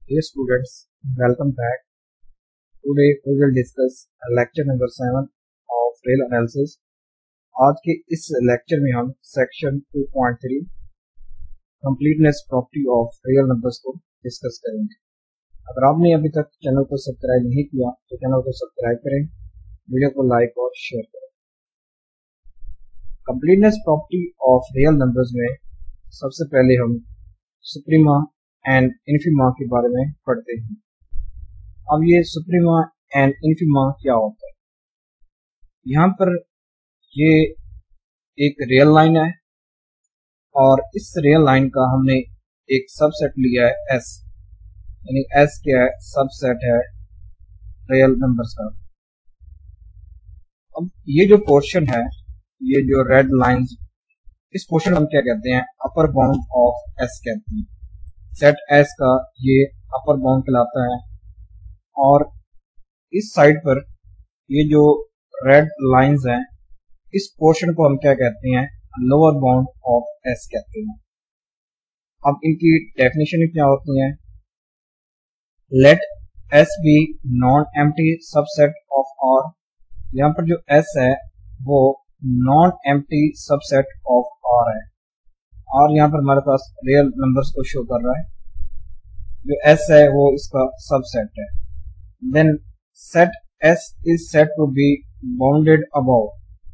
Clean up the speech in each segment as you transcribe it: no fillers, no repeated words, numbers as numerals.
Dear students, welcome back. Today we will discuss lecture number 7 of real analysis. आज के इस lecture में हम section 2.3 completeness property of real numbers को discuss करेंगे। अगर आपने अभी तक चैनल को सब्सक्राइब नहीं किया तो चैनल को सब्सक्राइब करें, वीडियो को लाइक और शेयर करें। completeness property of real numbers में सबसे पहले हम सुप्रीमा एंड इन्फीमा के बारे में पढ़ते हैं। अब ये सुप्रीमा एंड इन्फीमा क्या होता है? यहाँ पर ये एक रियल लाइन है और इस रियल लाइन का हमने एक सबसेट लिया है एस, यानी एस क्या है? सबसेट है रियल नंबर्स का। अब ये जो पोर्शन है, ये जो रेड लाइंस, इस पोर्शन हम क्या कहते हैं? अपर बाउंड ऑफ एस कहते हैं। सेट एस का ये अपर बाउंड कहलाता है और इस साइड पर ये जो रेड लाइंस हैं, इस पोर्शन को हम क्या कहते हैं? लोअर बाउंड ऑफ एस कहते हैं। अब इनकी डेफिनेशन क्या होती है? Let S be non empty subset of R. यहाँ पर जो एस है वो non empty subset of R है। और यहाँ पर हमारे पास रियल नंबर्स को शो कर रहा है। जो एस है वो इसका सबसेट है। Then set S is set to be bounded above.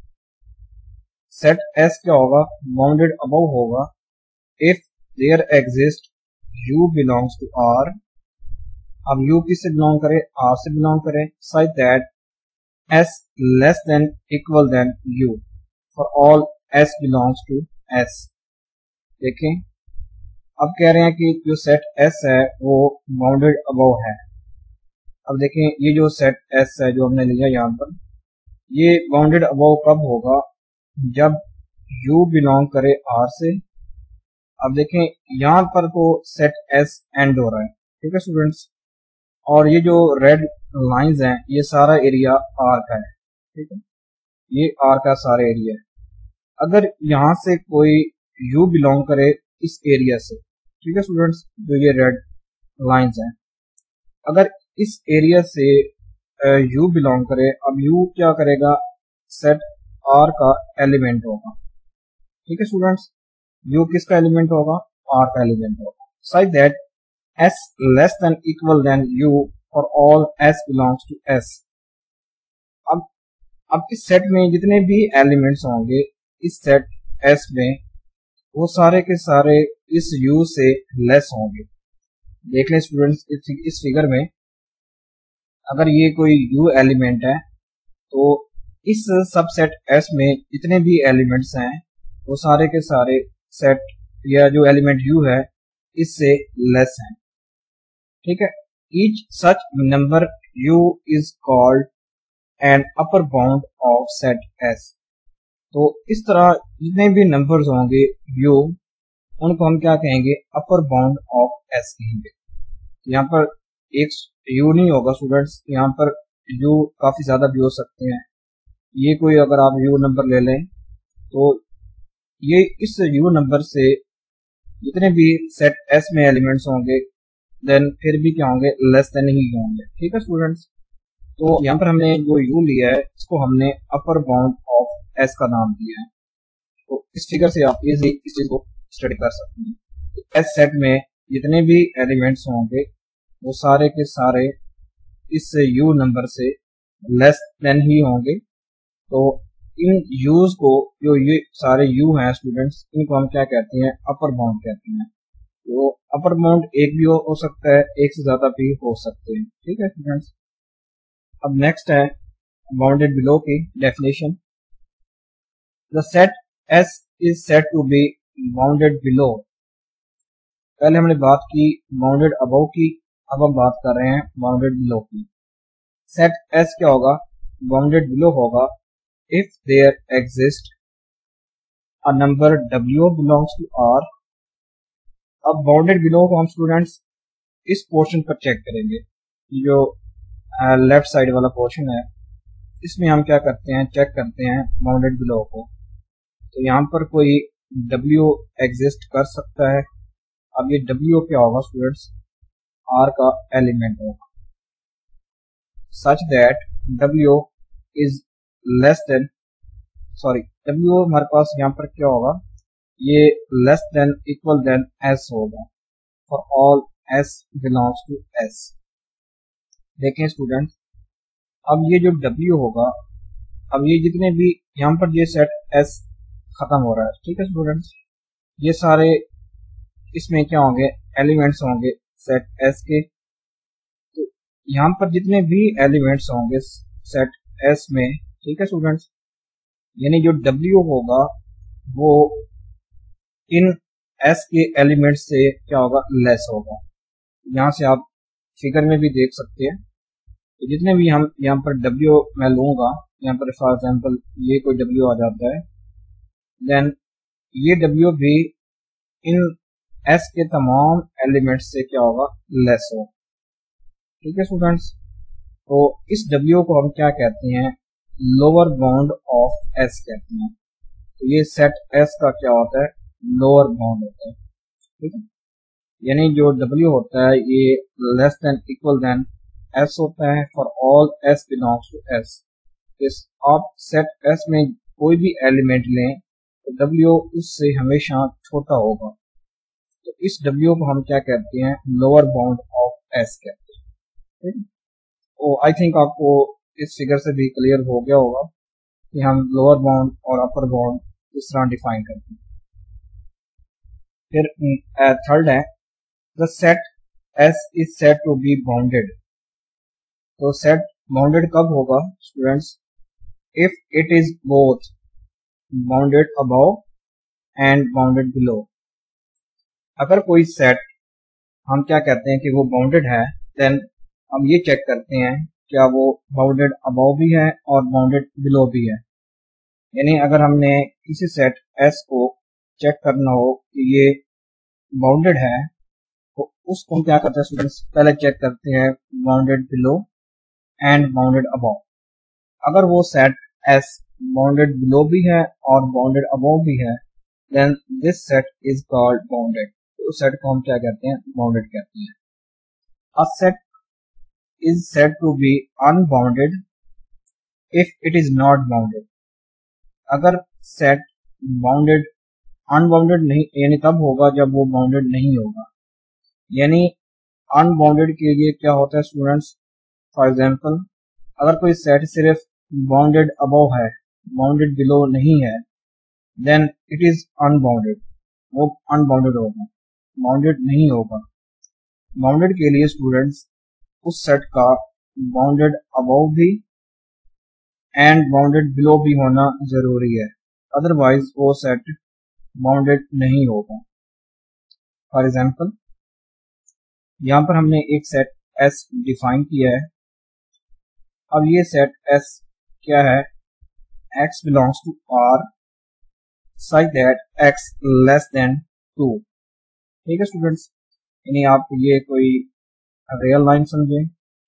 Set S क्या होगा? बाउंडेड अबव होगा if there exist u belongs to R. अब यू किससे बिलोंग करे? आर से बिलोंग करे। Such that s less than equal than u for all s belongs to S. देखें, अब कह रहे हैं कि जो सेट एस है वो बाउंडेड अबव है। अब देखें, ये जो सेट एस है जो हमने लिया यहाँ पर, ये बाउंडेड अबव कब होगा? जब यू बिलोंग करे आर से। अब देखें, यहाँ पर तो सेट एस एंड हो रहा है, ठीक है स्टूडेंट्स, और ये जो रेड लाइंस हैं ये सारा एरिया आर का है, ठीक है, ये आर का सारा एरिया है। अगर यहाँ से कोई यू बिलोंग करे इस एरिया से, ठीक है स्टूडेंट्स, जो ये रेड लाइंस हैं, अगर इस एरिया से यू बिलोंग करे, अब यू क्या करेगा? सेट आर का एलिमेंट होगा, ठीक है स्टूडेंट्स। यू किसका एलिमेंट होगा? आर का एलिमेंट होगा। Such that s less than equal than u for all s belongs to S. अब इस सेट में जितने भी एलिमेंट्स होंगे इस सेट एस में, वो सारे के सारे इस यू से लेस होंगे। देख लें स्टूडेंट्स, इस फिगर में अगर ये कोई यू एलिमेंट है तो इस सबसेट एस में जितने भी एलिमेंट्स हैं वो सारे के सारे सेट या जो एलिमेंट यू है इससे लेस हैं, ठीक है। Each such number u is called an upper bound of set S. तो इस तरह जितने भी नंबर्स होंगे यू, उनको हम क्या कहेंगे? अपर बाउंड ऑफ एस कहेंगे। यहाँ पर एक यू नहीं होगा स्टूडेंट्स, यहाँ पर यू काफी ज्यादा भी हो सकते हैं। ये कोई अगर आप यू नंबर ले लें तो ये इस यू नंबर से जितने भी सेट एस में एलिमेंट्स होंगे देन फिर भी क्या होंगे? लेस देन ही होंगे, ठीक है स्टूडेंट्स। तो यहाँ पर हमने जो यू लिया है इसको हमने अपर बाउंड ऑफ एस का नाम दिया है। तो इस फिगर से आप इजी इस चीज को स्टडी कर सकते हैं। एस सेट में जितने भी एलिमेंट्स होंगे वो सारे के सारे इस यू नंबर से लेस देन ही होंगे। तो इन यूज को, जो ये सारे यू हैं स्टूडेंट्स, इनको हम क्या कहते हैं? अपर बाउंड कहते हैं। तो अपर बाउंड एक भी हो सकता है, एक से ज्यादा भी हो सकते हैं, ठीक है स्टूडेंट्स। अब नेक्स्ट है बाउंडेड बिलो की definition. The set S is set to be bounded below. पहले हमने बात की बाउंडेड अबव की, अब हम बात कर रहे हैं बाउंडेड बिलो की। सेट एस क्या होगा? बाउंडेड बिलो होगा if there exist a number w belongs to r। अब बाउंडेड बिलो को हम स्टूडेंट्स इस पोर्शन पर चेक करेंगे। जो लेफ्ट साइड वाला पोर्शन है इसमें हम क्या करते हैं? चेक करते हैं बाउंडेड बिलो को। तो यहाँ पर कोई w एग्जिस्ट कर सकता है। अब ये w क्या होगा स्टूडेंट्स? R का एलिमेंट होगा, such that W is less than W हमारे पास यहाँ पर क्या होगा, ये less than equal than S होगा for all S belongs to S। देखें स्टूडेंट, अब ये जो W होगा, अब ये जितने भी यहाँ पर ये सेट S खत्म हो रहा है, ठीक है स्टूडेंट्स, ये सारे इसमें क्या होंगे, एलिमेंट्स होंगे सेट S के। तो यहाँ पर जितने भी एलिमेंट्स होंगे सेट S में, ठीक है स्टूडेंट्स, यानी जो W होगा वो इन S के एलिमेंट्स से क्या होगा, लेस होगा। यहाँ से आप फिगर में भी देख सकते हैं, तो जितने भी हम यहाँ पर W मैं लूंगा, यहाँ पर फॉर एग्जांपल ये कोई W आ जाता है, देन ये W भी इन S के तमाम एलिमेंट्स से क्या होगा, लेस होगा, ठीक है स्टूडेंट्स। तो इस W को हम क्या कहते हैं, लोअर बाउंड ऑफ S कहते हैं। तो ये सेट S का क्या होता है, लोअर बाउंड होता है, ठीक है। यानी जो W होता है ये less than equal than S होता है for all S belongs to S। इस आप सेट S में कोई भी एलिमेंट लें तो W उससे हमेशा छोटा होगा, तो इस W को हम क्या कहते हैं, लोअर बाउंड ऑफ S कहते हैं, ठीक है। तो आई थिंक आपको इस फिगर से भी क्लियर हो गया होगा कि हम लोअर बाउंड और अपर बाउंड इस तरह डिफाइन करते हैं। फिर थर्ड है, the set S is said to be bounded. तो सेट बाउंडेड कब होगा students, if it is both bounded above and bounded below. अगर कोई सेट हम क्या कहते हैं कि वो बाउंडेड है, देन हम ये चेक करते हैं क्या वो बाउंडेड अबव भी है और बाउंडेड बिलो भी है। यानी अगर हमने किसी सेट S को चेक करना हो कि ये बाउंडेड है, तो उसको हम क्या करते हैं स्टूडेंट्स, पहले चेक करते हैं bounded below and bounded above. अगर वो सेट S बाउंडेड बिलो भी है और बाउंडेड अबव भी है, then this set is called bounded. तो उस सेट को हम क्या कहते हैं, बाउंडेड कहते हैं। A set is said to be unbounded if it is not bounded. अगर सेट बाउंडेड अनबाउंडेड नहीं, यानी तब होगा जब वो बाउंडेड नहीं होगा। यानी अनबाउंडेड के लिए क्या होता है स्टूडेंट्स, फॉर एग्जांपल अगर कोई सेट सिर्फ बाउंडेड अबव है, बाउंडेड बिलो नहीं है, देन इट इज अनबाउंडेड, वो अनबाउंडेड होगा, बाउंडेड नहीं होगा। बाउंडेड के लिए स्टूडेंट्स उस सेट का बाउंडेड अबव भी एंड बाउंडेड बिलो भी होना जरूरी है, अदरवाइज वो सेट बाउंडेड नहीं होगा। फॉर एग्जांपल यहाँ पर हमने एक सेट S डिफाइन किया है। अब ये सेट S क्या है, X belongs to R such that X less than 2, ठीक है स्टूडेंट्स। यानी आप ये कोई रियल लाइन समझे,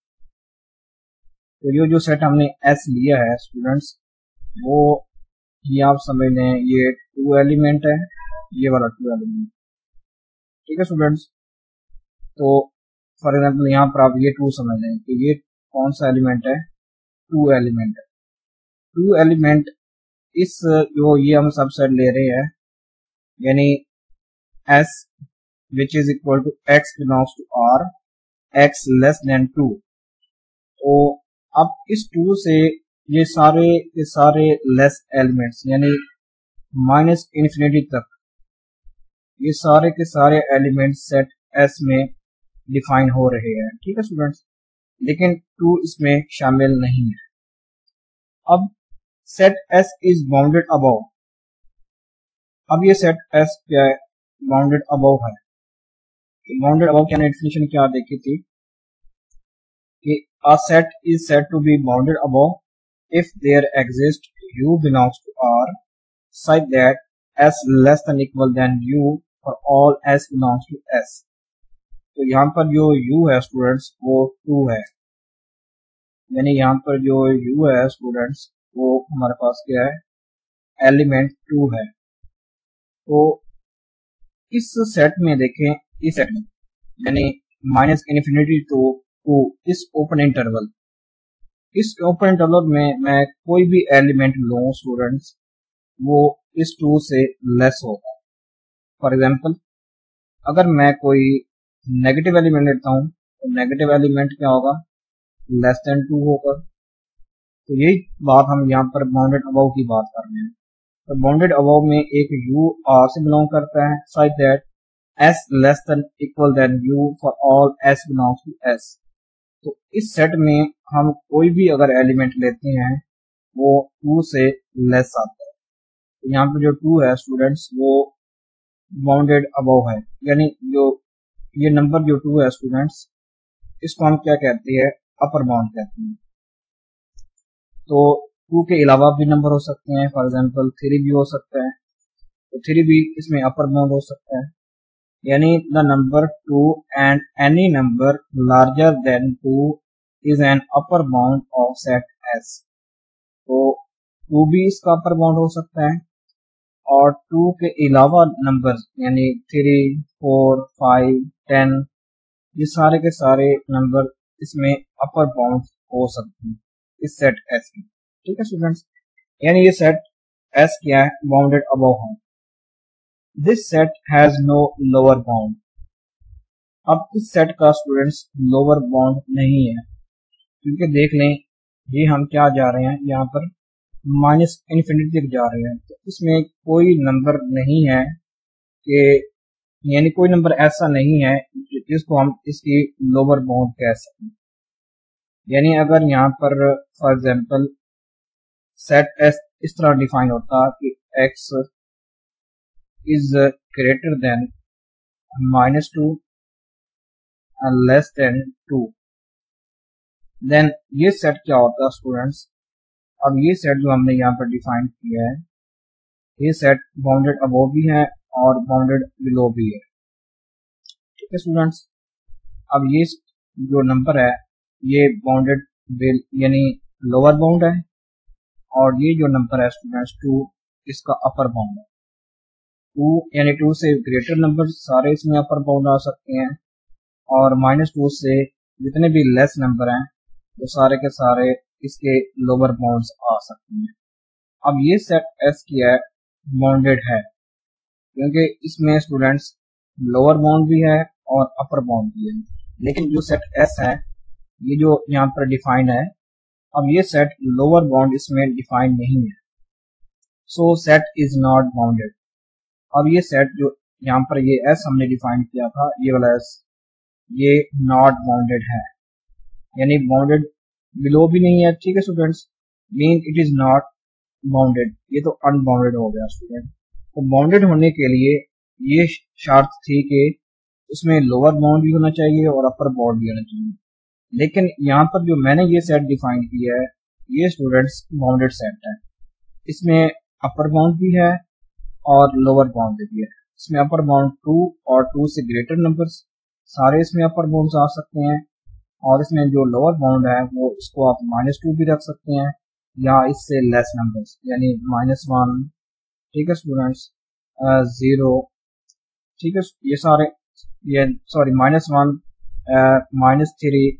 तो ये जो सेट हमने S लिया है स्टूडेंट्स, वो ये आप समझ लें ये 2 एलिमेंट है, ये वाला 2 एलिमेंट, ठीक है स्टूडेंट्स। तो फॉर एग्जांपल यहाँ पर आप ये 2 समझ लें कि ये कौन सा एलिमेंट है, 2 एलिमेंट है। 2 एलिमेंट इस जो ये हम सबसेट ले रहे हैं, यानी S which is equal to X belongs to R, X less than 2। तो अब इस 2 से ये सारे के सारे लेस एलिमेंट्स यानी माइनस इन्फिनिटी तक ये सारे के सारे एलिमेंट्स सेट S में डिफाइन हो रहे हैं, ठीक है स्टूडेंट्स, लेकिन 2 इसमें शामिल नहीं है। अब set S is bounded above. अब ये सेट S क्या है, बाउंडेड अबव है। बाउंडेड अबव की हमने डेफिनेशन क्या देखी थी कि a set is said to be bounded above if there exists U belongs to R such that S less than equal than U for all S belongs to S। तो यहाँ पर जो U है students वो 2 है, यानी यहाँ पर जो U है स्टूडेंट्स वो हमारे पास क्या है, एलिमेंट 2 है। तो इस सेट में देखें, इस सेट में यानी माइनस इन्फिनिटी टू इस ओपन इंटरवल, इस ओपन इंटरवल में मैं कोई भी एलिमेंट लूँ स्टूडेंट्स, वो इस 2 से लेस होगा। फॉर एग्जांपल अगर मैं कोई नेगेटिव एलिमेंट लेता हूँ तो नेगेटिव एलिमेंट क्या होगा, लेस देन 2 होगा। तो यही बात हम यहाँ पर बाउंडेड अबव की बात कर रहे हैं। तो बाउंडेड अबव में एक u r से बिलोंग करता है, such that s less than equal than u for all s belongs to s। तो इस सेट में हम कोई भी अगर एलिमेंट लेते हैं वो 2 से लेस आता है। तो यहाँ पर जो 2 है स्टूडेंट्स वो बाउंडेड अबव है, यानी जो ये नंबर जो 2 है स्टूडेंट्स, इसको हम क्या कहते हैं, अपर बाउंड कहते हैं। तो 2 के अलावा भी नंबर हो सकते हैं, फॉर एग्जांपल 3 भी हो सकता है, तो 3 भी इसमें अपर बाउंड हो सकता है। यानी the number 2 and any number larger than 2 is an upper bound of set S। तो 2 भी इसका अपर बाउंड हो सकता है, और 2 के अलावा नंबर यानी 3, 4, 5, 10 ये सारे के सारे नंबर इसमें अपर बाउंड हो सकते हैं इस सेट S की। ठीक है स्टूडेंट्स, यानी ये सेट S क्या है, बाउंडेड अबव है। This set has no lower bound. अब इस सेट का स्टूडेंट्स लोअर बाउंड नहीं है, क्योंकि देख लें ये हम क्या जा रहे हैं, यहाँ पर माइनस इन्फिनिटी तक जा रहे हैं। तो इसमें कोई नंबर नहीं है कि, यानी कोई नंबर ऐसा नहीं है जिसको हम इसकी लोअर बाउंड कह सकें। यानी अगर यहाँ पर फॉर एग्जांपल सेट S इस तरह डिफाइन होता कि x is greater than -2 and less than 2, then ये सेट क्या होता है स्टूडेंट्स। अब ये सेट जो हमने यहाँ पर डिफाइन किया है, ये सेट बाउंडेड अबव भी है और बाउंडेड बिलो भी है। ठीक है स्टूडेंट्स, अब ये जो नंबर है ये बाउंडेड यानी लोअर बाउंड है, और ये जो नंबर है स्टूडेंट्स 2 इसका अपर बाउंड है। 2 यानी 2 से ग्रेटर नंबर सारे इसमें अपर बाउंड आ सकते हैं, और -2 से जितने भी लेस नंबर हैं वो सारे के सारे इसके लोअर बाउंड्स आ सकते हैं। अब ये सेट S क्या है, बाउंडेड है, क्योंकि इसमें स्टूडेंट्स लोअर बाउंड भी है और अपर बाउंड भी है। लेकिन जो सेट S है ये जो यहाँ पर डिफाइन है, अब ये सेट लोअर बाउंड इसमें डिफाइन नहीं है, so set is not bounded. अब ये सेट जो यहाँ पर ये S हमने डिफाइन किया था, ये वाला S, ये नॉट बाउंडेड है, यानी बाउंडेड बिलो भी नहीं है। ठीक है students, mean it is not bounded, ये तो अनबाउंडेड हो गया स्टूडेंट। तो बाउंडेड होने के लिए ये शर्त थी कि उसमें लोअर बाउंड भी होना चाहिए और अपर बाउंड भी होना चाहिए। लेकिन यहाँ पर जो मैंने ये सेट डिफाइन किया है ये स्टूडेंट्स बाउंडेड सेट है, इसमें अपर बाउंड भी है और लोअर बाउंड भी है। इसमें अपर बाउंड 2 और 2 से ग्रेटर नंबर्स सारे इसमें अपर बाउंड आ सकते हैं, और इसमें जो लोअर बाउंड है वो इसको आप -2 भी रख सकते हैं, या इससे लेस नंबर्स यानी -1। ठीक है स्टूडेंट्स, 0। ठीक है, ये सारे ये सॉरी -1, -3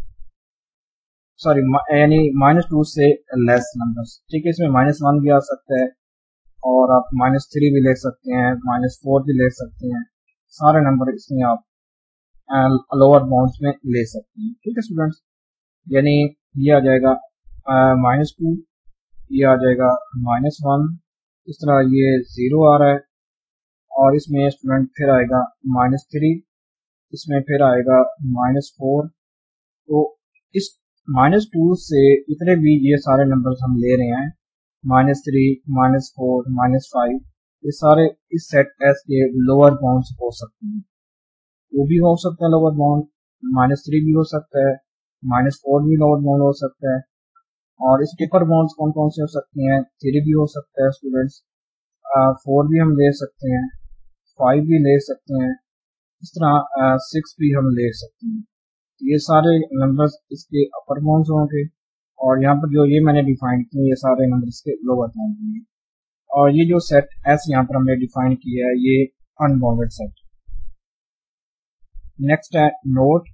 सॉरी यानी -2 से लेस नंबर्स। ठीक है, इसमें -1 भी आ सकता है, और आप -3 भी ले सकते हैं, -4 भी ले सकते हैं, सारे नंबर इसमें आप लोअर बाउंड्स में ले सकते हैं। ठीक है स्टूडेंट्स, यानी ये आ जाएगा -2, ये आ जाएगा -1, इस तरह ये 0 आ रहा है, और इसमें स्टूडेंट फिर आएगा -3, इसमें फिर आएगा -4। तो इस -2 से इतने भी ये सारे नंबर्स हम ले रहे हैं, -3, -4, -5, ये सारे इस सेट S के लोअर बाउंड्स हो सकते हैं। वो भी हो सकता है लोअर बाउंड, -3 भी हो सकता है, -4 भी लोअर बाउंड हो सकता है, और इसके अपर बाउंड्स कौन कौन से हो सकते हैं, 3 भी हो सकता है स्टूडेंट्स, 4 भी हम ले सकते हैं, 5 भी ले सकते हैं, इस तरह 6 भी हम ले सकते हैं। ये सारे नंबर्स इसके अपर बाउंड्स होंगे, और यहाँ पर जो ये मैंने डिफाइन किए ये सारे नंबर इसके लोअर बाउंड होंगे। और ये जो सेट S यहाँ पर हमने डिफाइन किया है ये अनबाउंडेड सेट। नेक्स्ट है note,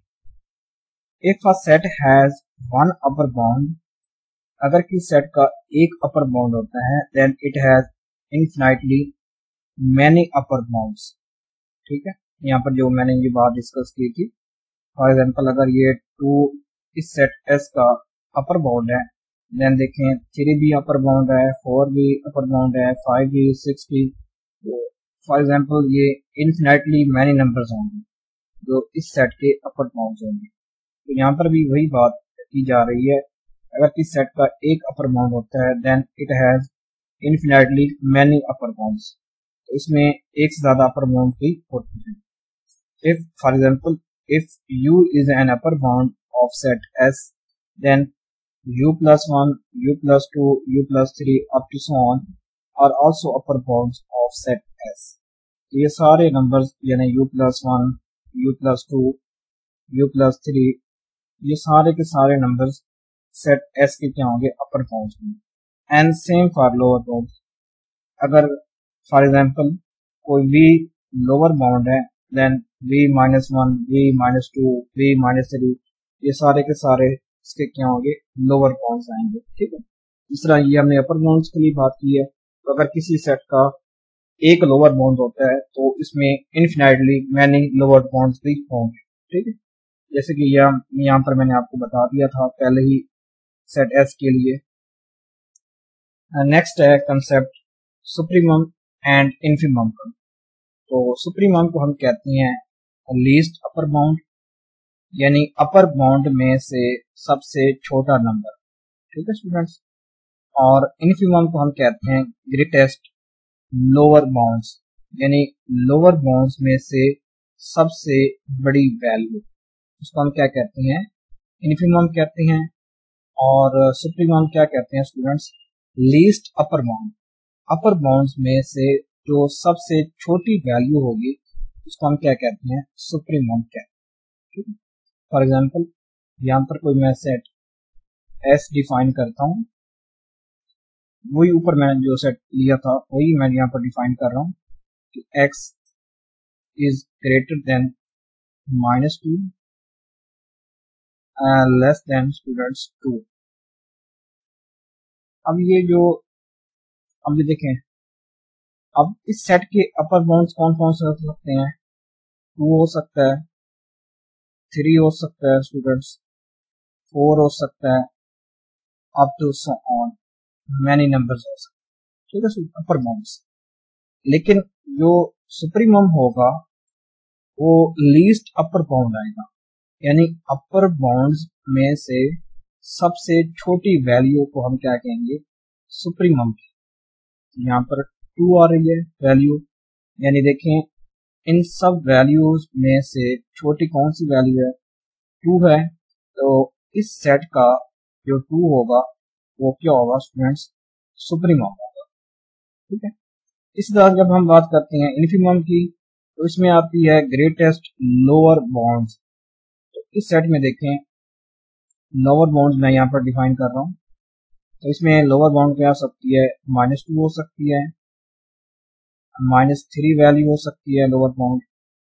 if a set has one upper bound, अगर किसी सेट का एक अपर बाउंड होता है then it has infinitely many upper bounds. ठीक है, यहाँ पर जो मैंने ये बात डिस्कस की थी, फॉर एग्जांपल अगर ये 2 इस सेट एस का अपर बाउंड है, देन देखें 3 भी अपर बाउंड है, 4 भी अपर बाउंड है, 5 भी, 6 भी, तो फॉर एग्जांपल ये इनफिनाइटली मैनी नंबर्स होंगे जो इस सेट के अपर बाउंड्स होंगे। तो यहाँ पर भी वही बात की जा रही है, अगर किसी सेट का एक अपर बाउंड होता है then it has infinitely many upper bounds, तो इसमें एक से ज्यादा अपर बाउंड भी होती है। If for example if u is an upper bound of set S, then u+1, u+2, u+3 up to so on are also upper bounds of set S। तो ये सारे नंबर्स यानी u+1, u+2, u+3 ये सारे के सारे numbers set S के क्या होंगे, अपर बाउंड्स होंगे। And same for lower bounds, अगर फॉर एग्जांपल कोई v लोअर बाउंड है देन v-1, v-2, v-3 ये सारे के सारे इसके क्या होंगे, लोअर बाउंड्स आएंगे। ठीक है, इस तरह ये हमने अपर बाउंड्स के लिए बात की है। तो अगर किसी सेट का एक लोअर बाउंड होता है तो इसमें इनफिनाइटली मैनी लोअर बाउंड्स भी होंगे। ठीक है, जैसे कि यहाँ पर मैंने आपको बता दिया था पहले ही सेट एस के लिए। नेक्स्ट है कंसेप्ट सुप्रीमम एंड इन्फीमम का। तो सुप्रीमम को हम कहते हैं लीस्ट अपर बाउंड, यानी अपर बाउंड में से सबसे छोटा नंबर। ठीक है स्टूडेंट्स, और इन्फीमम को हम कहते हैं ग्रेटेस्ट लोअर बाउंड्स, यानी लोअर बाउंड्स में से सबसे बड़ी वैल्यू, उसको हम क्या कहते हैं, इन्फीमम कहते हैं। और सुप्रीमम क्या कहते हैं students, least upper bound, upper bounds में से जो सबसे छोटी वैल्यू होगी उसको हम क्या कहते हैं, सुप्रीमम कहते हैं। फॉर एग्जांपल यहाँ पर कोई मैं सेट एस डिफाइन करता हूँ, वही ऊपर मैंने जो सेट लिया था वही मैं यहाँ पर डिफाइन कर रहा हूँ कि x is greater than -2 less than students 2। अब ये देखें, अब इस सेट के अपर बाउंड्स कौन कौन से हो सकते हैं, 2 हो सकता है, 3 हो सकता है स्टूडेंट्स, 4 हो सकता है, up to so on many numbers हो सकते हैं। ठीक है, अपर बाउंड्स। लेकिन जो सुप्रीमम होगा वो लीस्ट अपर बाउंड आएगा, यानी अपर बाउंड्स में से सबसे छोटी वैल्यू को हम क्या कहेंगे, सुप्रीमम। यहाँ पर 2 आ रही है वैल्यू, यानी देखें इन सब वैल्यूज में से छोटी कौन सी वैल्यू है, 2 है, तो इस सेट का जो 2 होगा वो क्या होगा स्टूडेंट्स, सुप्रीमम होगा। ठीक है, इसी तरह जब हम बात करते हैं इन्फीमम की तो इसमें आती है ग्रेटेस्ट लोअर बाउंड्स। तो इस सेट में देखें लोअर बाउंड्स मैं यहाँ पर डिफाइन कर रहा हूँ, तो इसमें लोअर बाउंड क्या हो सकती है, -2 हो सकती है, -3 वैल्यू हो सकती है लोअर बाउंड,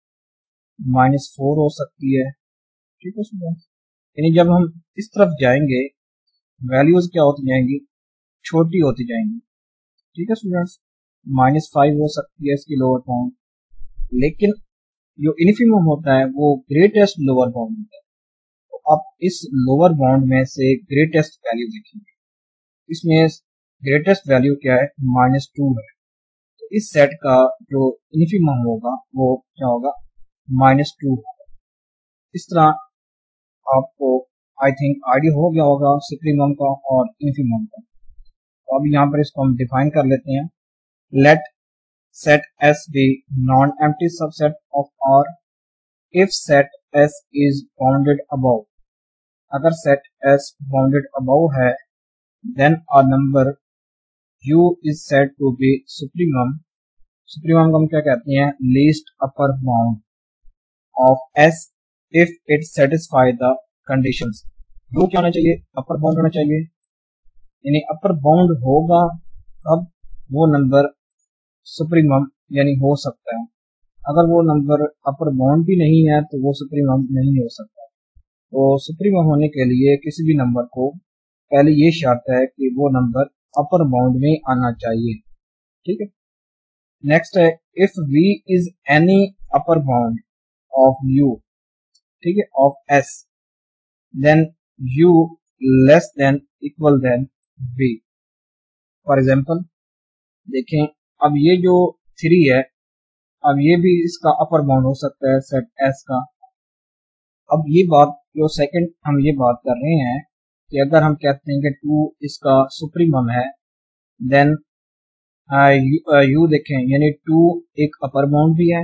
-4 हो सकती है। ठीक है स्टूडेंट्स, यानी जब हम इस तरफ जाएंगे वैल्यूज क्या होती जाएंगी, छोटी होती जाएंगी। ठीक है स्टूडेंट्स, -5 हो सकती है इसकी लोअर बाउंड, लेकिन जो इन्फीमम होता है वो ग्रेटेस्ट लोअर बाउंड होता है। तो अब इस लोअर बाउंड में से ग्रेटेस्ट वैल्यू देखेंगे, इसमें ग्रेटेस्ट वैल्यू क्या है, -2 है, तो इस सेट का जो इन्फीमम होगा वो क्या होगा, -2 होगा। इस तरह आपको आई थिंक आइडिया हो गया होगा सुप्रीमम का और इन्फीमम का। तो अभी यहाँ पर इसको हम डिफाइन कर लेते हैं। Let set S be non-empty subset of R if set S is bounded above। अगर set S bounded above है then a number U is said to be supremum। supremum को हम क्या कहते हैं, least upper bound of S if it satisfy the conditions। U क्या होना चाहिए, upper bound होना चाहिए, यानी upper bound होगा अब वो नंबर सुप्रीमम यानी हो सकता है अगर वो नंबर अपर बाउंड भी नहीं है तो वो सुप्रीमम नहीं हो सकता। तो सुप्रीमम होने के लिए किसी भी नंबर को पहले ये शर्त है कि वो नंबर अपर बाउंड में आना चाहिए। ठीक है, नेक्स्ट है if v is any upper bound of u, ठीक है, of s, then u less than equal than v। For example देखें, अब ये जो 3 है, अब ये भी इसका अपर बाउंड हो सकता है सेट s का। अब ये बात जो सेकंड हम ये बात कर रहे हैं कि अगर हम कहते हैं कि 2 इसका सुप्रीमम है, देन यू देखें यानी 2 एक अपर बाउंड भी है,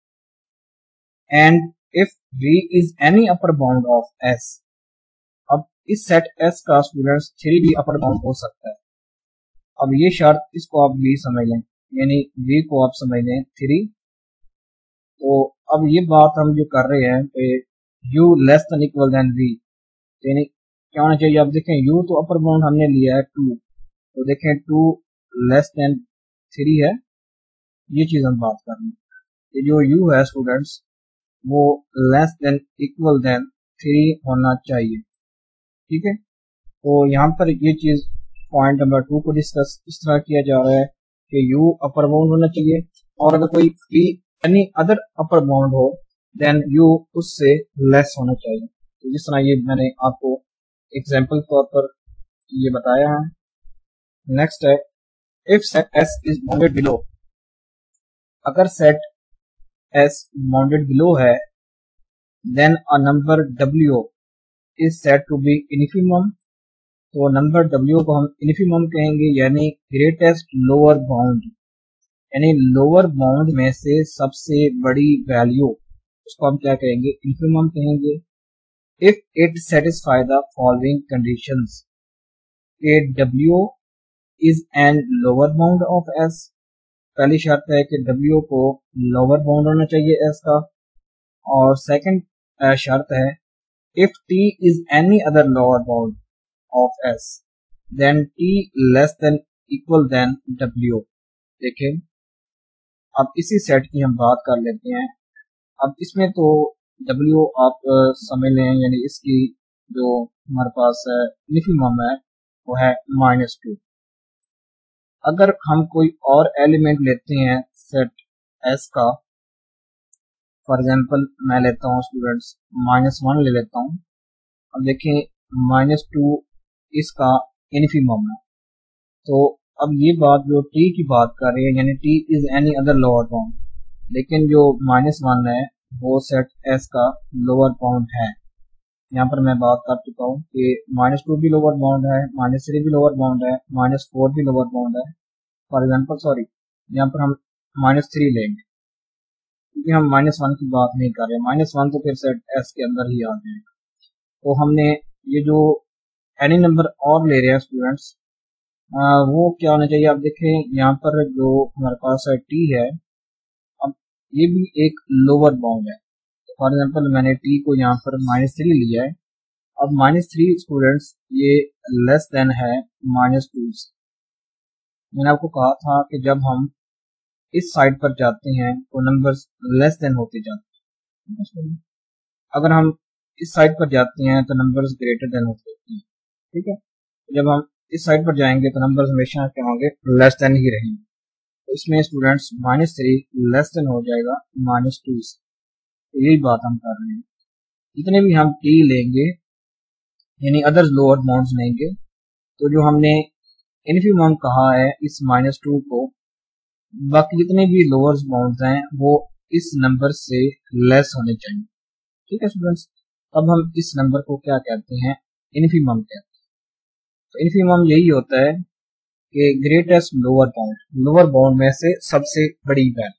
and if v is any upper bound of s, अब इस सेट s का स्टूडेंट्स 3 भी अपर बाउंड हो सकता है। अब ये शर्त, इसको आप v समझ लें, यानी v को आप समझ लें 3। तो अब ये बात हम जो कर रहे हैं कि u less than equal than v, यानी क्या होना चाहिए। अब देखें u तो अपर बाउंड हमने लिया है 2, तो देखें 2 लेस देन 3 है, ये चीज हम बात कर रहे हैं। ये जो u है स्टूडेंट्स वो लेस देन इक्वल देन 3 होना चाहिए। ठीक है, तो यहाँ पर ये चीज पॉइंट नंबर 2 को डिस्कस इस तरह किया जा रहा है कि u अपर बाउंड होना चाहिए, और अगर कोई v any other upper bound हो देन u उससे लेस होना चाहिए। तो जिस तरह ये मैंने आपको एग्जाम्पल तौर पर ये बताया है। नेक्स्ट है if set s is bounded below, अगर सेट s बाउंडेड बिलो है, then a number w is set to be infimum. तो नंबर w को हम इन्फिमम कहेंगे, यानी ग्रेटेस्ट लोअर बाउंड, यानी लोअर बाउंड में से सबसे बड़ी वैल्यू, उसको हम क्या कहेंगे, इन्फिमम कहेंगे। If it satisfy the following conditions, कि w is an lower bound of s, पहली शर्त है कि w को लोअर बाउंड होना चाहिए s का, और सेकंड शर्त है if t is any other lower bound of s, then t less than equal than w। देखें, अब इसी सेट की हम बात कर लेते हैं। अब इसमें तो w आप समझ लें, यानी इसकी जो हमारे पास इन्फिमम है वो है -2। अगर हम कोई और एलिमेंट लेते हैं सेट s का, फॉर एग्जाम्पल मैं लेता हूँ स्टूडेंट्स -1 ले लेता हूँ। अब देखें -2 इसका इन्फिमम है, तो अब ये बात जो t की बात कर रही है, यानी t is any other lower bound, लेकिन जो -1 है वो सेट s का लोअर बाउंड है। यहाँ पर मैं बात कर चुका हूँ कि -2 भी लोअर बाउंड है, -3 भी लोअर बाउंड है, -4 भी लोअर बाउंड है। फॉर एग्जाम्पल सॉरी, यहाँ पर हम -3 लेंगे क्योंकि हम -1 की बात नहीं कर रहे। -1 तो फिर सेट s के अंदर ही आ जाएगा। तो हमने ये जो एनी नंबर और ले रहे हैं स्टूडेंट्स, वो क्या होना चाहिए। आप देखें यहाँ पर जो हमारे पास है t है, अब ये भी एक लोअर बाउंड है। फॉर एग्जांपल मैंने t को यहाँ पर -3 लिया है। अब -3 स्टूडेंट्स ये लेस देन है -2 से। मैंने आपको कहा था कि जब हम इस साइड पर जाते हैं तो नंबर्स लेस देन होते जाते हैं, अगर हम इस साइड पर जाते हैं तो नंबर्स ग्रेटर देन होते हैं। ठीक है, जब हम इस साइड पर जाएंगे तो नंबर्स हमेशा क्या होंगे, लेस देन ही रहेंगे। तो इसमें स्टूडेंट्स -3 लेस देन हो जाएगा -2 से। तो यही बात हम कर रहे हैं। जितने भी हम t लेंगे यानी अदर लोअर बाउंड्स लेंगे, तो जो हमने इन्फिमम कहा है इस -2 को, बाकी जितने भी लोअर बाउंड्स हैं वो इस नंबर से लेस होने चाहिए। ठीक है स्टूडेंट्स, अब हम इस नंबर को क्या कहते हैं, इन्फिमम कहते हैं। तो इन्फिमम यही होता है कि greatest lower bound, lower bound में से सबसे बड़ी वैल्यू।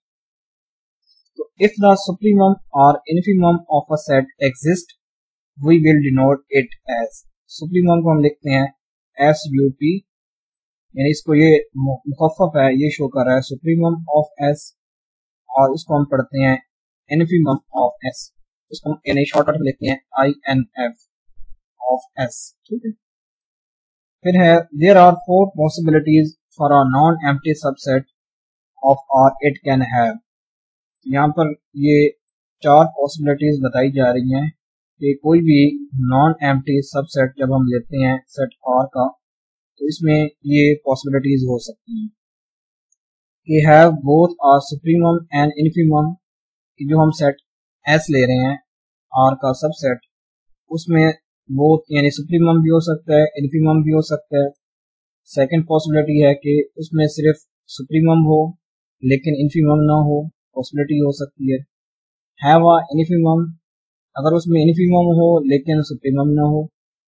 तो इफ द सुप्रीमम और infimum of a set exist, we will denote it as, supremum को हम लिखते हैं SUP, यानी इसको ये मुखफ़फ़ है, ये शो कर रहा है सुप्रीमम ऑफ S, और इसको हम पढ़ते हैं इन्फिमम ऑफ S, इसको हम यानी शॉर्टकट लिखते हैं INF ऑफ S। ठीक है, फिर है there are 4 possibilities for a non empty subset of R it can have. यहाँ पर ये 4 पॉसिबिलिटीज बताई जा रही हैं कि कोई भी नॉन एम्प्टी सबसेट जब हम लेते हैं सेट R का, तो इसमें ये पॉसिबिलिटीज हो सकती हैं कि have both a supremum and infimum, कि जो हम सेट S ले रहे हैं R का सबसेट, उसमें बोथ यानी सुप्रीमम भी हो सकता है, इन्फीमम भी हो सकता है। सेकंड पॉसिबिलिटी है कि उसमें सिर्फ सुप्रीमम हो लेकिन इन्फीमम ना हो, पॉसिबिलिटी हो सकती है। हैव आ इन्फीमम, अगर उसमें इन्फीमम हो लेकिन सुप्रीमम ना हो।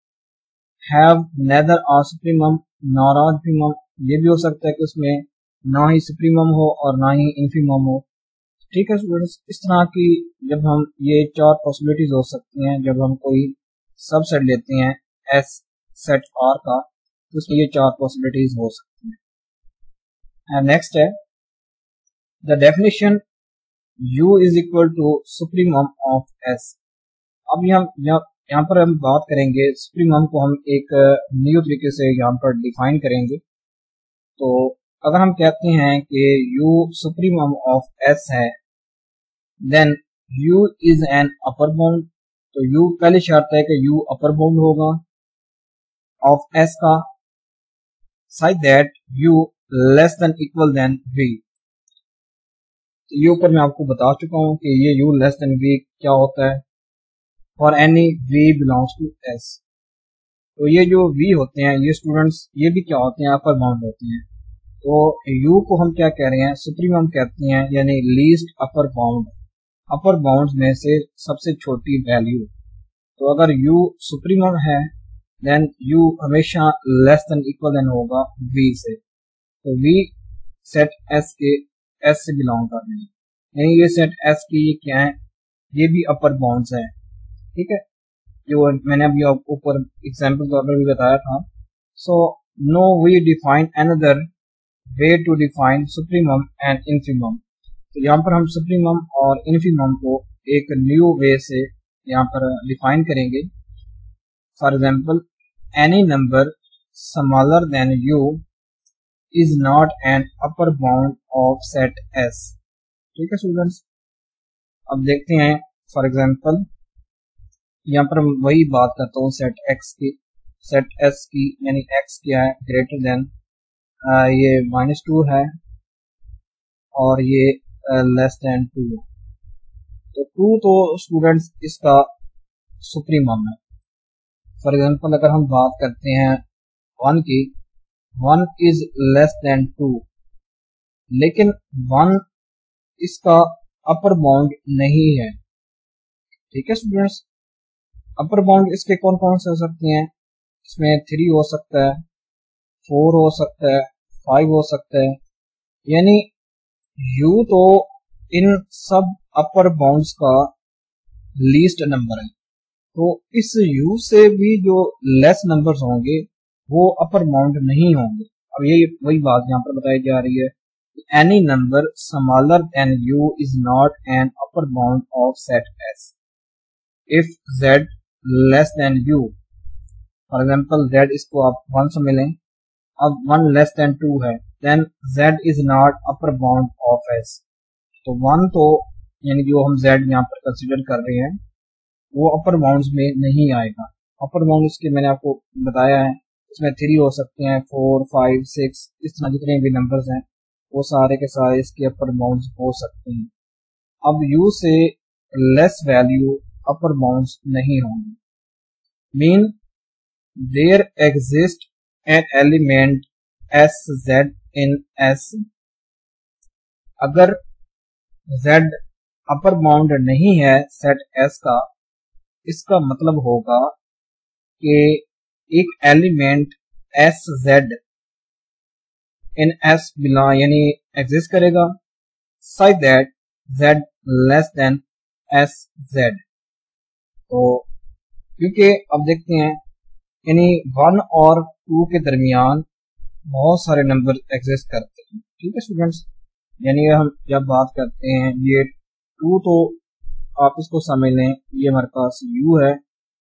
Have neither a supremum nor a infimum, ये भी हो सकता है कि उसमें ना ही सुप्रीमम हो और ना ही इन्फीमम हो। ठीक है स्टूडेंट्स, इस तरह की जब हम ये 4 पॉसिबिलिटीज हो सकती हैं जब हम कोई सबसेट लेते हैं एस सेट आर का, तो उसमें ये 4 पॉसिबिलिटीज हो सकती हैं। नेक्स्ट है the definition U is equal to supremum of S। अब यहाँ पर हम बात करेंगे सुप्रीमम को, हम एक न्यू तरीके से यहाँ पर डिफाइन करेंगे। तो अगर हम कहते हैं कि U सुप्रीमम ऑफ S है, then U is an upper bound, तो U पहली शर्त है कि U अपर बाउंड होगा ऑफ S का, such that U less than equal than V। तो ये ऊपर मैं आपको बता चुका हूं कि ये U लेस देन V क्या होता है for any V belongs to S। तो ये जो V होते हैं ये स्टूडेंट्स ये भी क्या होते हैं, अपर बाउंड होते हैं। तो U को हम क्या कह रहे हैं, सुप्रीमम कहते हैं, यानी least upper bound, upper bound में से सबसे छोटी वैल्यू। तो अगर U सुप्रीमम है देन U हमेशा लेस देन इक्वल देन होगा V से। तो V सेट S के S से बिलोंग कर रहे हैं, यानी ये सेट S की ये क्या है, ये भी अपर बाउंड्स है। ठीक है, जो मैंने अभी ऊपर एग्जाम्पल तौर पर भी बताया था। So now we define another way to define supremum and infimum. तो यहाँ पर हम सुप्रीमम और इन्फीमम को एक न्यू वे से यहाँ पर डिफाइन करेंगे। For example, any number smaller than U is not an upper bound of set S। ठीक है स्टूडेंट्स, अब देखते हैं फॉर एग्जाम्पल यहाँ पर वही बात करता हूँ सेट X की, सेट S की, यानी X क्या है, ग्रेटर देन ये -2 है और ये लेस देन 2। तो 2 तो स्टूडेंट्स इसका सुप्रीमम है। फॉर एग्जाम्पल अगर हम बात करते हैं 1 की, 1 इज लेस देन 2, लेकिन 1 इसका अपर बाउंड नहीं है। ठीक है स्टूडेंट्स, अपर बाउंड इसके कौन कौन से हो सकते हैं, इसमें 3 हो सकता है, 4 हो सकता है, 5 हो सकता है, यानी U तो इन सब अपर बाउंड्स का लीस्ट नंबर है। तो इस U से भी जो लेस नंबर्स होंगे वो अपर बाउंड नहीं होंगे। अब ये वही बात यहाँ पर बताई जा रही है, any number smaller than U is not an upper bound of set S if Z less than U। For example Z इसको आप 1 से मिलें, अब 1 लेस देन 2 है, then Z is not upper bound of S। तो 1 तो यानी जो हम Z यहाँ पर कंसिडर कर रहे हैं वो अपर बाउंड्स में नहीं आएगा। अपर बाउंड्स के मैंने आपको बताया है, इसमें 3 हो सकते हैं, 4, 5, 6, इस तरह जितने भी नंबर्स हैं वो सारे के सारे इसके अपर बाउंड्स हो सकते हैं। अब U से लेस वैल्यू अपर बाउंड्स नहीं होंगे। Mean there exist an element SZ in S। अगर Z अपर बाउंड नहीं है सेट S का, इसका मतलब होगा कि एक element SZ in S belong यानी एग्जिस्ट करेगा, such that Z less than SZ। तो क्योंकि अब देखते हैं यानी 1 और 2 के दरमियान बहुत सारे नंबर एग्जिस्ट करते हैं। ठीक है स्टूडेंट्स, यानी हम जब बात करते हैं ये 2 तो आप इसको समझ लें ये हमारे पास U है,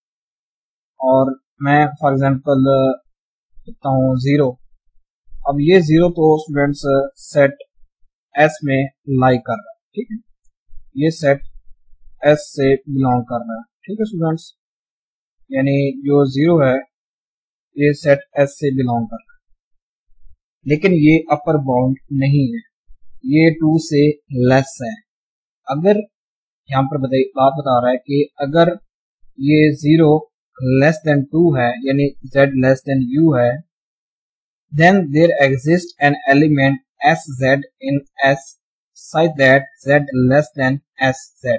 और मैं फॉर एग्जांपल लिखता हूँ 0। अब ये 0 तो स्टूडेंट्स सेट S में लाई कर रहा है। ठीक है, ये सेट एस से बिलोंग कर रहा है। ठीक है स्टूडेंट्स, यानी जो 0 है ये सेट एस से बिलोंग कर रहा है, लेकिन ये अपर बाउंड नहीं है, ये 2 से लेस है। अगर यहाँ पर बात बता रहा है कि अगर ये 0 लेस देन 2 है, यानी z लेस देन u है, then there exists an element sz in S such that z less than sz।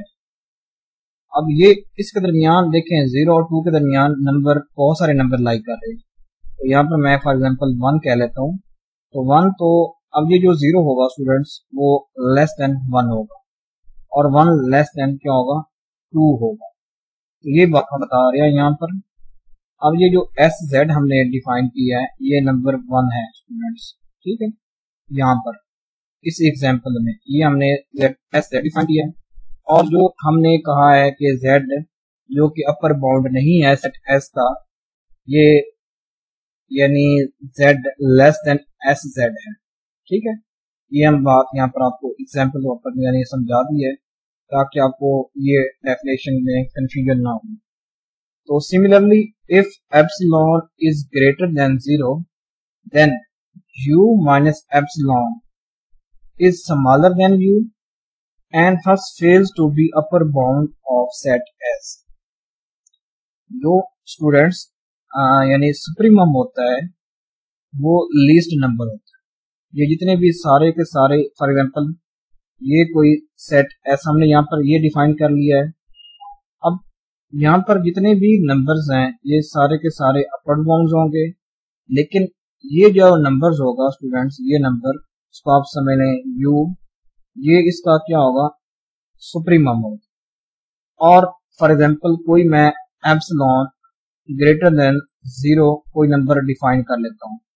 अब ये इसके दरमियान देखें 0 और 2 के दरमियान नंबर, बहुत सारे नंबर लाई कर रहे हैं। तो यहाँ पर मैं फॉर एग्जांपल 1 कह लेता हूँ। तो 1, तो अब ये जो 0 होगा स्टूडेंट्स वो लेस देन 1 होगा और 1 लेस देन क्या होगा 2 होगा। तो ये बात हम बता रहे हैं यहाँ पर। अब ये जो एस जेड हमने डिफाइन किया है ये नंबर 1 है स्टूडेंट्स। ठीक है, यहाँ पर इस एग्जांपल में ये हमने एस जेड डिफाइन किया है, और जो हमने कहा है कि जेड जो कि अपर बाउंड नहीं है सेट एस का, ये यानी Z less than S Z है। ठीक है, ये हम बात यहाँ पर आपको एग्जांपल के ऊपर यानी समझा दी है ताकि आपको ये डेफिनेशन में कंफ्यूजन ना हो। तो similarly if epsilon is greater than 0 then u minus epsilon is smaller than u and thus fails to be upper bound of set S। जो स्टूडेंट्स यानी सुप्रीमम होता है वो लीस्ट नंबर होता है। ये जितने भी सारे के सारे, फॉर एग्जांपल ये कोई सेट एस हमने यहाँ पर ये डिफाइन कर लिया है। अब यहाँ पर जितने भी नंबर्स हैं ये सारे के सारे अपर बाउंड्स होंगे, लेकिन ये जो नंबर्स होगा स्टूडेंट्स, ये नंबर इसको आप समझ लें u, ये इसका क्या होगा सुप्रीमम होगा। और फॉर एग्जांपल कोई मैं एप्सिलॉन ग्रेटर देन 0 कोई नंबर डिफाइन कर लेता हूँ।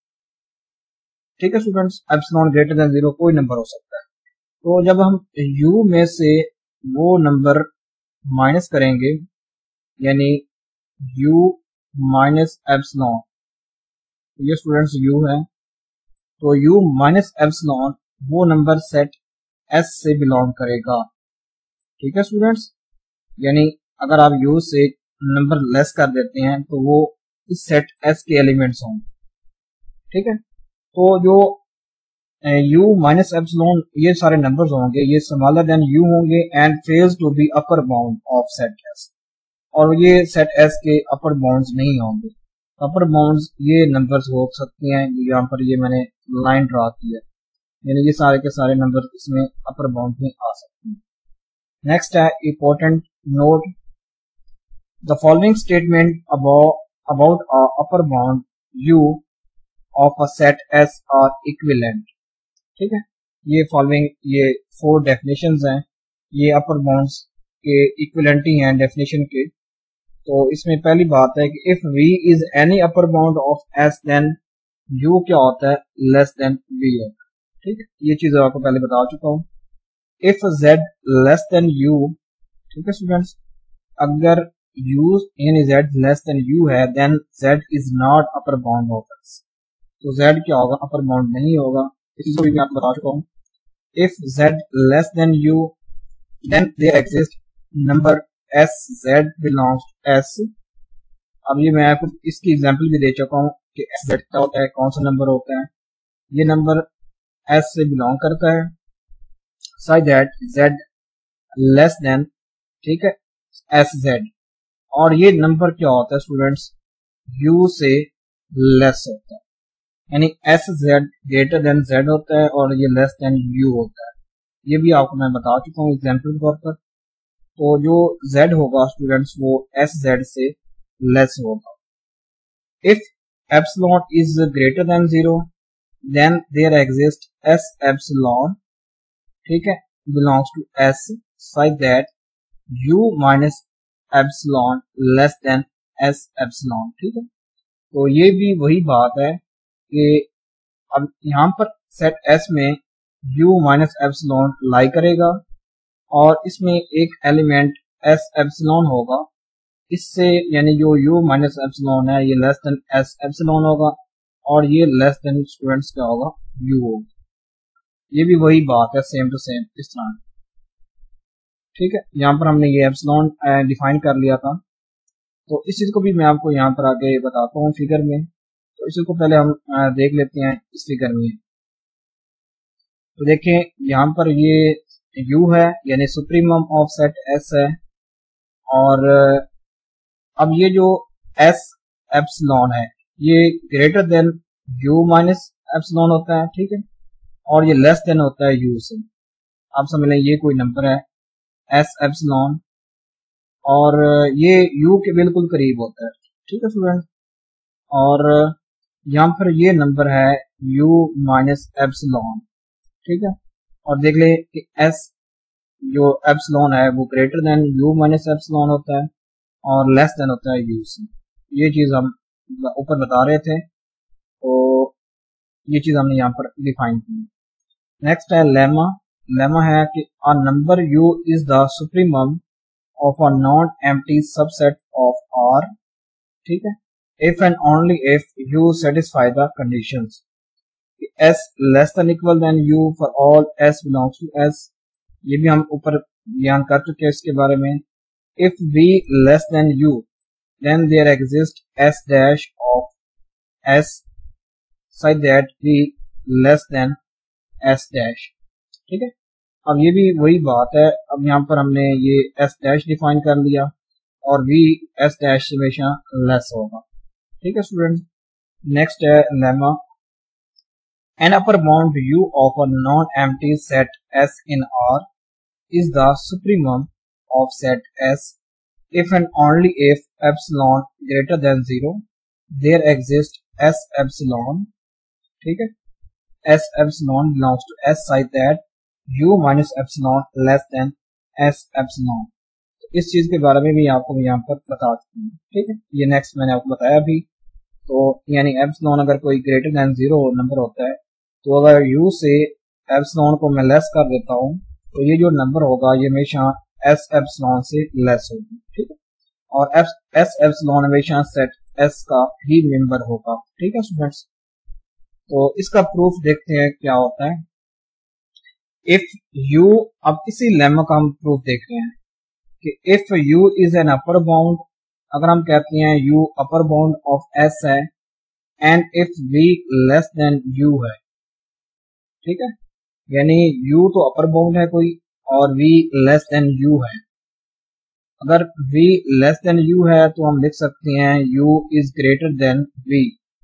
ठीक है स्टूडेंट्स, एप्सिलॉन ग्रेटर देन 0 कोई नंबर हो सकता है। तो जब हम u में से वो नंबर माइनस करेंगे, यानी u माइनस एप्सिलॉन, ये स्टूडेंट्स u है, तो u माइनस एप्सिलॉन वो नंबर सेट S से बिलोंग करेगा। ठीक है स्टूडेंट्स, यानी अगर आप u से नंबर लेस कर देते हैं तो वो इस सेट S के एलिमेंट्स होंगे। ठीक है, तो जो u माइनस एप्सिलॉन ये सारे नंबर्स होंगे ये स्मॉलर देन u होंगे and fails to be upper bound of set S, और ये सेट S के अपर बाउंड्स नहीं होंगे। अपर बाउंड्स ये नंबर्स हो सकते हैं, यहाँ पर ये मैंने लाइन ड्रा की है, यानी ये सारे के सारे नंबर इसमें अपर बाउंड में आ सकते हैं। नेक्स्ट है important note, the following statement about upper bound u of a set S are equivalent. ठीक है, ये फॉलोइंग ये 4 डेफिनेशंस हैं, ये अपर बाउंड्स के इक्विवेलेंट ही हैं डेफिनेशन के। तो इसमें पहली बात है कि if v is any upper bound of S then u क्या होता है लेस देन v होता है। ठीक है, ये चीज आपको पहले बता चुका हूँ। If z less than u, ठीक है स्टूडेंट्स, अगर u यानी z लेस देन u है then z is not upper bound of S, तो z क्या होगा अपर बाउंड नहीं होगा। इस चीज को भी मैं आपको बता चुका हूँ। If z less than u then there exist number s z belongs to S। अब ये मैं आपको इसकी एग्जांपल भी दे चुका हूँ कि s z क्या होता है, कौन सा नंबर होता है। ये नंबर S से बिलोंग करता है such that z less than, ठीक है, sz, और ये नंबर क्या होता है स्टूडेंट्स u से लेस होता है, यानी sz ग्रेटर देन z होता है और ये लेस देन u होता है। ये भी आपको मैं बता चुका हूँ एग्जाम्पल के तौर पर। तो जो z होगा स्टूडेंट्स वो sz से लेस होगा। इफ epsilon is greater than 0 then there exists S epsilon, ठीक है, belongs to S such that u minus epsilon less than S epsilon। ठीक है, तो ये भी वही बात है कि अब यहाँ पर सेट S में u माइनस एप्सिलॉन लाई करेगा और इसमें एक एलिमेंट S epsilon होगा, इससे यानी जो u माइनस एप्सिलॉन है ये लेस देन S epsilon होगा और ये लेस देन स्टूडेंट्स क्या होगा u होगा। ये भी वही बात है, सेम टू सेम इस तरह। ठीक है, यहाँ पर हमने ये एप्सिलॉन डिफाइन कर लिया था। तो इस चीज को भी मैं आपको यहाँ पर आगे बताता हूँ फिगर में। तो इसी को पहले हम देख लेते हैं इस फिगर में। तो देखें यहाँ पर ये u है, यानी सुप्रीमम ऑफ सेट s है, और अब ये जो s एप्सिलॉन है ये greater than u minus epsilon होता है, ठीक है, और ये लेस देन होता है u से। आप समझ लें ये कोई नंबर है s एप्सिलॉन, और ये u के बिल्कुल करीब होता है, ठीक है स्टूडेंट, और यहाँ पर ये नंबर है u माइनस एप्सिलॉन, ठीक है, और देख ले कि s जो एप्सिलॉन है वो greater than u minus epsilon होता है और लेस देन होता है u से। ये चीज हम ऊपर बता रहे थे, तो ये चीज हमने यहाँ पर डिफाइन की। नेक्स्ट है लेमा। लेमा है कि a number u is the supremum of a non empty subset of R, ठीक है, if and only if u satisfy the conditions s less than equal than u for all s belongs to s। ये भी हम ऊपर बयान कर चुके हैं इसके बारे में। if v less than u then there exists s dash of s such that v less than s dash, ठीक है। अब ये भी वही बात है, अब यहाँ पर हमने ये s dash डिफाइन कर लिया और v s dash से हमेशा लेस होगा, ठीक है स्टूडेंट। नेक्स्ट है lemma. An upper bound u of a non-empty set S in R is the supremum of set S if and only if epsilon greater than 0 there exists S epsilon, ठीक है, S epsilon belongs to S such that u minus epsilon less than S epsilon। तो इस चीज के बारे में भी आपको यहाँ पर बता चुकी हूँ, ठीक है, ये नेक्स्ट मैंने आपको बताया अभी। तो यानी एप्सिलॉन अगर कोई ग्रेटर देन 0 नंबर होता है, तो अगर u से एप्सिलॉन को मैं लेस कर देता हूँ तो ये जो नंबर होगा ये हमेशा s एप्सिलॉन से लेस होगी, ठीक है, और s एप्सिलॉन हमेशा सेट s का ही मेंबर होगा, ठीक है स्टूडेंट्स। तो इसका प्रूफ देखते हैं क्या होता है। इफ u, अब इसी लेमा का हम प्रूफ देख रहे हैं कि if u is an upper bound, अगर हम कहते हैं u upper bound of s है and if v less than u है, ठीक है, यानी u तो अपर बाउंड है कोई और v लेस देन u है। अगर v लेस देन u है तो हम लिख सकते हैं u is greater than v,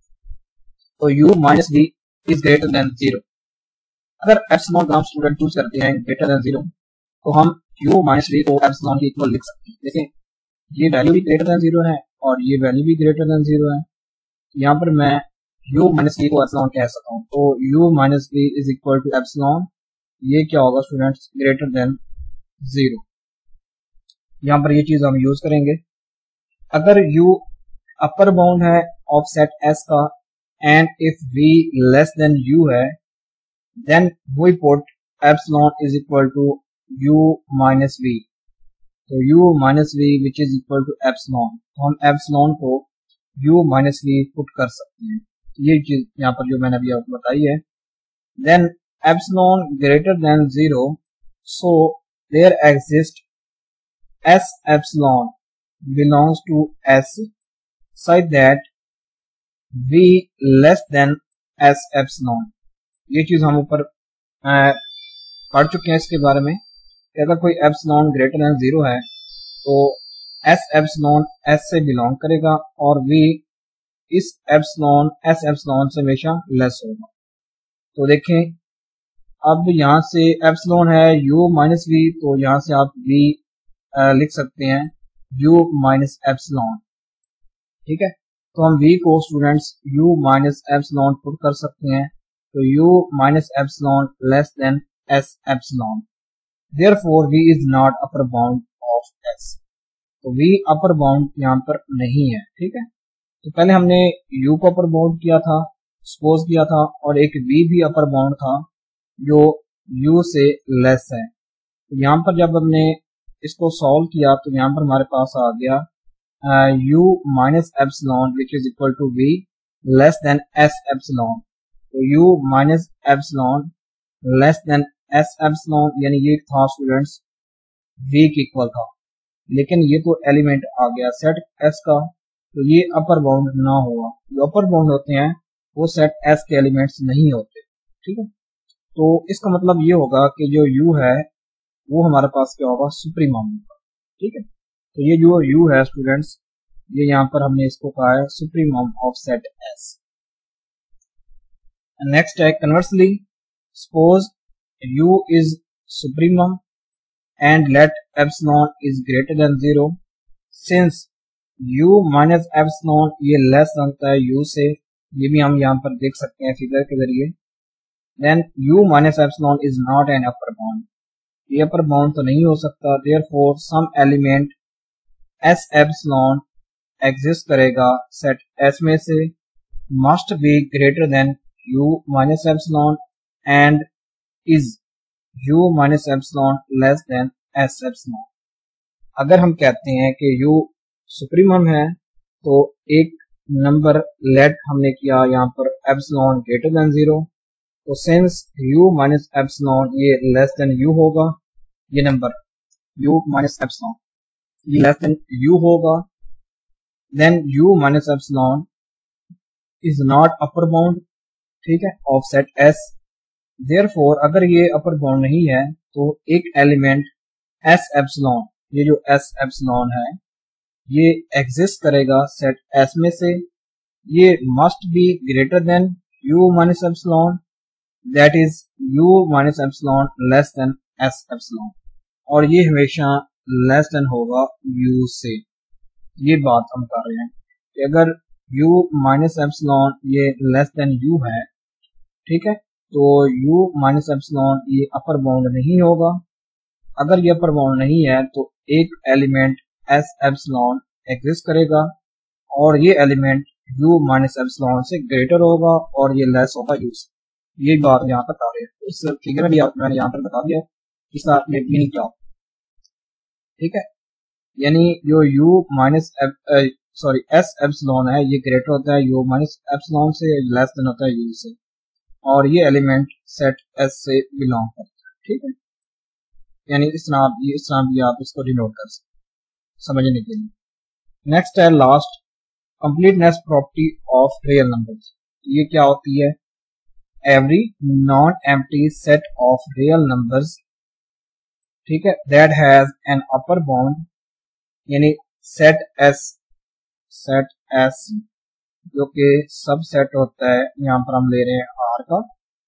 तो u minus v is greater than 0। अगर एप्सिलॉन का हम स्टूडेंट चूज करते हैं ग्रेटर देन 0 तो हम u माइनस v को एप्सिलॉन के इक्वल लिख सकते हैं। देखें ये वैल्यू भी ग्रेटर देन 0 है और ये वैल्यू भी ग्रेटर देन 0 है, यहाँ पर मैं u माइनस v को एप्सिलॉन कह सकता हूँ, तो u minus v is equal to epsilon, ये क्या होगा स्टूडेंट्स, ग्रेटर देन 0। यहाँ पर ये चीज हम यूज करेंगे। अगर u अपर बाउंड है ऑफ सेट s का and if v less than u है then we put epsilon is equal to u minus v, तो u minus v which is equal to epsilon, तो हम epsilon को u minus v put कर सकते हैं। ये चीज यहाँ पर जो मैंने अभी आपको बताई है। Then epsilon greater than 0 so there exist s epsilon belongs to s such that v less than s epsilon. ये चीज हम ऊपर पढ़ चुके हैं इसके बारे में कि अगर कोई एप्सिलॉन ग्रेटर देन 0 है तो s एप्सिलॉन s से बिलोंग करेगा और v इस एप्सिलॉन s एप्सिलॉन से हमेशा लेस होगा। तो देखें अब यहाँ से एप्सिलॉन है u माइनस v, तो यहाँ से आप v लिख सकते हैं u माइनस एप्सिलॉन, ठीक है, तो हम v को students u minus epsilon put कर सकते हैं, तो u minus epsilon less than s epsilon, therefore v is not upper bound of s, तो v अपर बाउंड यहाँ पर नहीं है, ठीक है। तो पहले हमने u को अपर बाउंड किया था, सपोज किया था, और एक v भी अपर बाउंड था जो u से लेस है। तो यहाँ पर जब हमने इसको सॉल्व किया तो यहाँ पर हमारे पास आ गया u minus epsilon which is equal to v less than s epsilon, तो u minus epsilon less than s epsilon, यानी ये था स्टूडेंट्स वीक इक्वल था, लेकिन ये तो एलिमेंट आ गया सेट एस का, तो ये अपर बाउंड ना हुआ। जो अपर बाउंड होते हैं वो सेट एस के एलिमेंट्स नहीं होते, ठीक है। तो इसका मतलब ये होगा कि जो यू है वो हमारे पास क्या होगा, सुप्रीमम होगा, ठीक है। तो ये जो यू है स्टूडेंट्स, ये यहाँ पर हमने इसको कहा है supremum of set S. Next है conversely, suppose u is supremum and let epsilon is greater than 0, since u minus epsilon ये लेस बनता है u से, ये भी हम यहाँ पर देख सकते हैं फिगर के जरिए। then u minus epsilon is not an upper bound, ये अपर बाउंड तो नहीं हो सकता, therefore some element s epsilon exist करेगा सेट s में से, must be greater than u minus epsilon and is u minus epsilon less than s epsilon। अगर हम कहते हैं कि u सुप्रीमम है तो एक नंबर लेट हमने किया यहाँ पर एप्सिलॉन ग्रेटर देन 0, तो सिंस u माइनस एप्सिलॉन ये लेस देन u होगा, ये नंबर u माइनस एप्सिलॉन ये लेस देन u होगा, then u minus epsilon is not upper bound, ठीक है, ऑफ सेट s। देयरफॉर अगर ये अपर बाउंड नहीं है तो एक एलिमेंट एस एप्सिलॉन, ये जो एस एप्सिलॉन है ये एग्जिस्ट करेगा सेट एस में से, ये must be greater than u minus epsilon, that is u minus epsilon less than S epsilon, और ये हमेशा लेस देन होगा यू से। ये बात हम कर रहे हैं कि अगर यू माइनस एप्सिलॉन ये लेस देन यू है, ठीक है, तो u माइनस एप्सिलॉन ये अपर बाउंड नहीं होगा। अगर ये अपर बाउंड नहीं है तो एक एलिमेंट s एप्सिलॉन एग्जिस्ट करेगा और ये एलिमेंट u माइनस एप्सिलॉन से ग्रेटर होगा और ये लेस होगा u से। ये बात यहाँ पर बता रहे हैं, इस फिगर में भी मैंने यहाँ पर बता दिया इसका मीनिंग क्या, ठीक है। यानी जो u माइनस s एप्सिलॉन है ये ग्रेटर होता है u माइनस एप्सिलॉन से, लेस देन होता है u से, और ये एलिमेंट सेट S से बिलोंग करता है, ठीक है। यानी इस तरह भी आप इसको डिनोट कर सकते समझने के लिए। नेक्स्ट है last, completeness property of real numbers. ये क्या होती है, every non empty set of real numbers, ठीक है, that has an upper bound, यानी सेट S जो कि सब सेट होता है, यहाँ पर हम ले रहे हैं R का,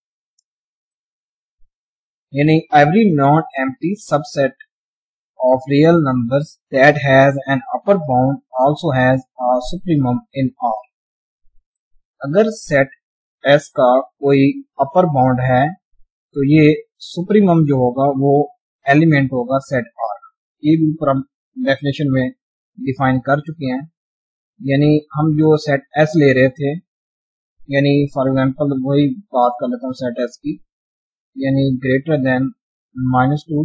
यानी every non empty subset of real numbers that has an upper bound also has a supremum in R। अगर सेट S का कोई अपर बाउंड है तो ये सुप्रीमम जो होगा वो एलिमेंट होगा सेट R। ये भी ऊपर हम डेफिनेशन में डिफाइन कर चुके हैं। यानी हम जो सेट S ले रहे थे, यानी फॉर एग्जांपल वही बात कर लेता हूँ सेट S की, यानी ग्रेटर देन -2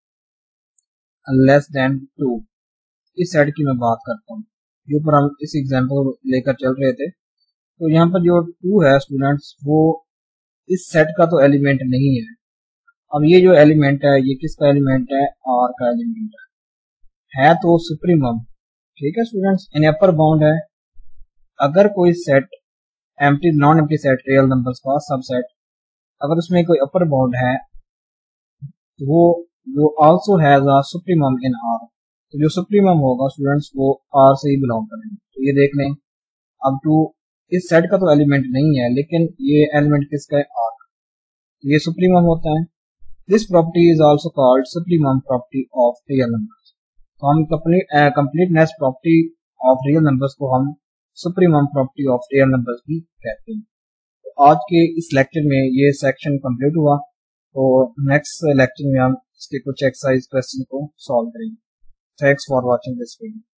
लेस देन 2, इस सेट की मैं बात करता हूँ। जो पर हम इस एग्जांपल लेकर चल रहे थे, तो यहाँ पर जो 2 है स्टूडेंट्स वो इस सेट का तो एलिमेंट नहीं है। अब ये जो एलिमेंट है ये किसका एलिमेंट है, R का एलिमेंट है तो सुप्रीमम, ठीक है स्टूडेंट्स, इन अपर बाउंड है। अगर कोई set empty non empty set real numbers का सबसेट, अगर उसमें कोई अपर बाउंड है तो वो also has a supremum in R, तो जो सुप्रीमम होगा स्टूडेंट्स वो R से ही बिलोंग करेंगे। तो ये देख लें, अब टू इस सेट का तो एलिमेंट नहीं है लेकिन ये एलिमेंट किसका है, R, ये सुप्रीमम होता है। This property is also called supremum property of real numbers. तो हम completeness property of real numbers को हम supremum property of real numbers भी कहते हैं। तो आज के इस लेक्चर में ये सेक्शन कंप्लीट हुआ, तो नेक्स्ट लेक्चर में हम इसके कुछ एक्सरसाइज क्वेश्चन को सॉल्व करेंगे। Thanks for watching this video.